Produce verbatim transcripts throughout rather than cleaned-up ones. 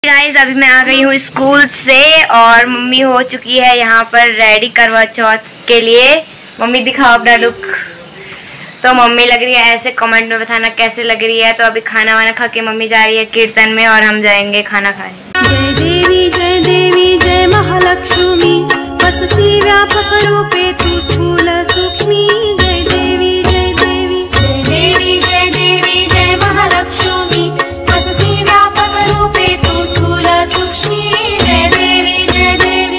Guys अभी मैं आ गई हूँ स्कूल से और मम्मी हो चुकी है यहाँ पर रेडी करवा चौथ के लिए। मम्मी दिखाओ अपना लुक। तो मम्मी लग रही है ऐसे, कमेंट में बताना कैसे लग रही है। तो अभी खाना वाना खा के मम्मी जा रही है कीर्तन में और हम जाएंगे खाना खाने। जय देवी जय देवी जय महालक्ष्मी वसती व्यापक रूपे तू स्थूल सूक्ष्मी। जय देवी जय देवी जय देवी जय देवी जय महालक्ष्मी वसती व्यापक रूपे तू स्थूल सूक्ष्मी। जय देवी जय देवी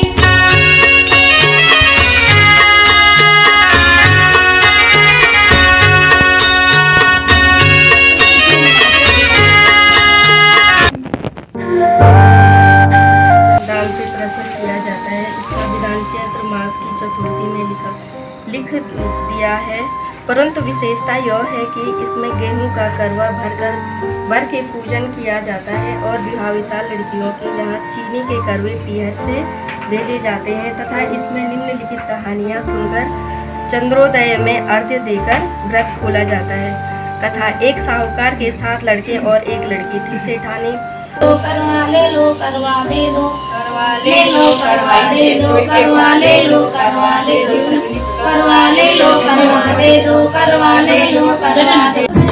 लिख दिया है, परंतु विशेषता यह है कि इसमें गेहूं का करवा भरकर भर के पूजन किया जाता है और विवाहिता लड़कियों के यहाँ चीनी के करवे पीहर से भेजे जाते हैं तथा इसमें निम्नलिखित कहानियाँ सुनकर चंद्रोदय में अर्घ्य देकर व्रत खोला जाता है। कथा। एक साहूकार के साथ लड़के और एक लड़की थी। सेठानी तो करवा ले लो करवा दे दो करवा ले लो करवा दे दो करवा ले लो करवा दे दो करवा ले लो करवा दे दो करवा ले लो करवा दे दो।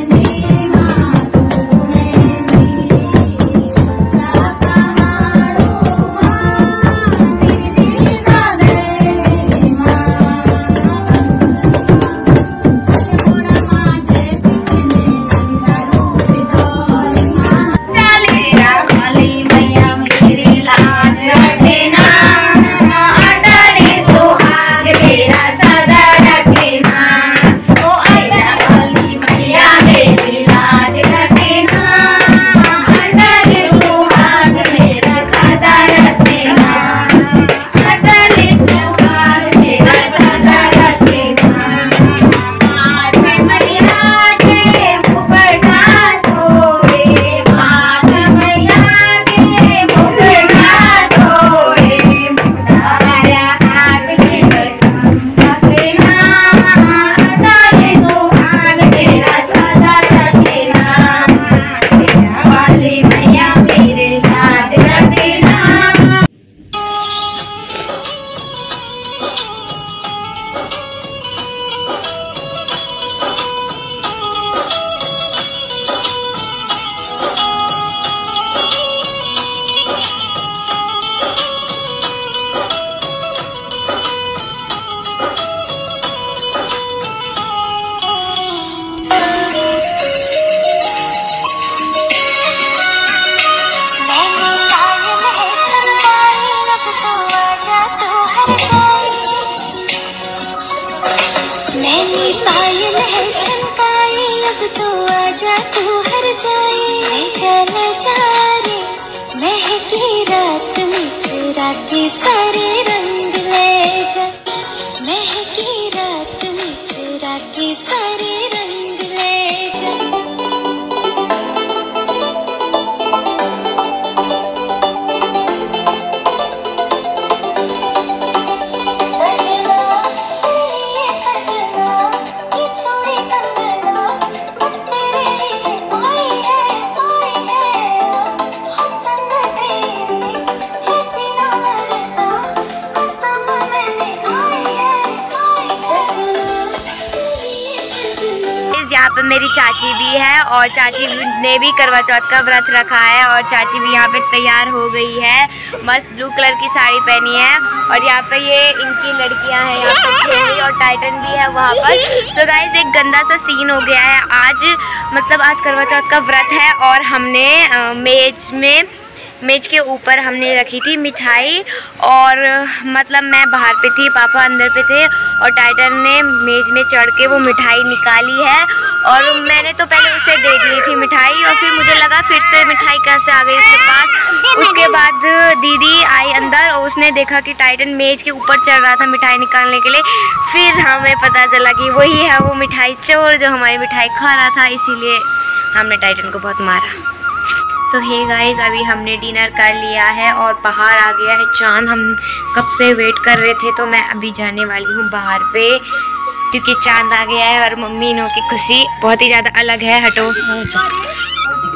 यहाँ पे मेरी चाची भी है और चाची ने भी करवा चौथ का व्रत रखा है और चाची भी यहाँ पे तैयार हो गई है। मस्त ब्लू कलर की साड़ी पहनी है और यहाँ पे ये इनकी लड़कियाँ हैं, यहाँ पे खेली और टाइटन भी है वहाँ पर। सो गाइस एक गंदा सा सीन हो गया है आज, मतलब आज करवा चौथ का व्रत है और हमने आ, मेज में मेज के ऊपर हमने रखी थी मिठाई और मतलब मैं बाहर पे थी, पापा अंदर पे थे और टाइटन ने मेज में चढ़ के वो मिठाई निकाली है और मैंने तो पहले उसे दे दी थी मिठाई और फिर मुझे लगा फिर से मिठाई कैसे आ गई उसके पास। उसके बाद दीदी आई अंदर और उसने देखा कि टाइटन मेज के ऊपर चढ़ रहा था मिठाई निकालने के लिए। फिर हमें पता चला कि वही है वो मिठाई चोर जो हमारी मिठाई खा रहा था, इसीलिए हमने टाइटन को बहुत मारा। सो हे गाइस अभी हमने डिनर कर लिया है और बाहर आ गया है चांद। हम कब से वेट कर रहे थे तो मैं अभी जाने वाली हूँ बाहर पे क्योंकि चांद आ गया है और मम्मी इनों की खुशी बहुत ही ज़्यादा अलग है। हटो।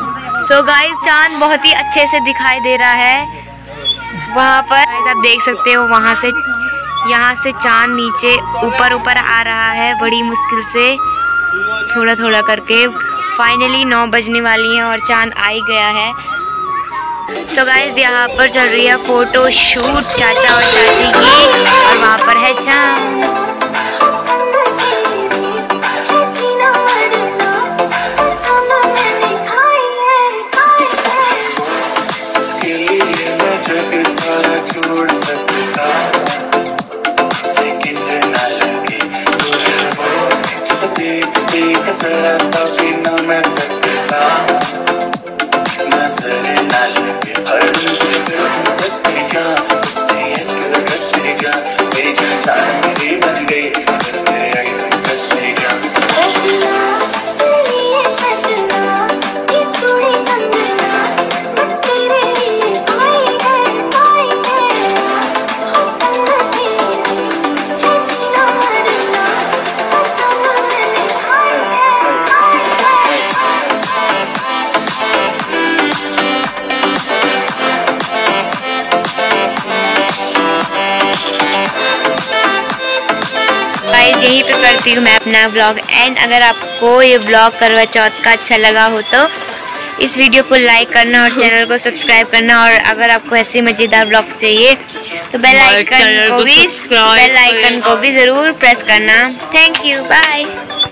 सो गाइस चांद बहुत ही अच्छे से दिखाई दे रहा है वहाँ पर। गाइस आप देख सकते हो वहाँ से यहाँ से चांद नीचे ऊपर ऊपर आ रहा है बड़ी मुश्किल से, थोड़ा थोड़ा करके। फाइनली नौ बजने वाली हैं और चांद आ ही गया है। सो गाइस यहाँ पर चल रही है फोटो शूट चाचा और चाची की, और वहाँ पर है चांद। यहीं पे करती हूँ मैं अपना ब्लॉग एंड। अगर आपको ये ब्लॉग करवा चौथ का अच्छा लगा हो तो इस वीडियो को लाइक करना और चैनल को सब्सक्राइब करना, और अगर आपको ऐसे मज़ेदार ब्लॉग चाहिए तो बेल आइकन को भी बेल आइकन को भी ज़रूर प्रेस करना। Thank you, bye.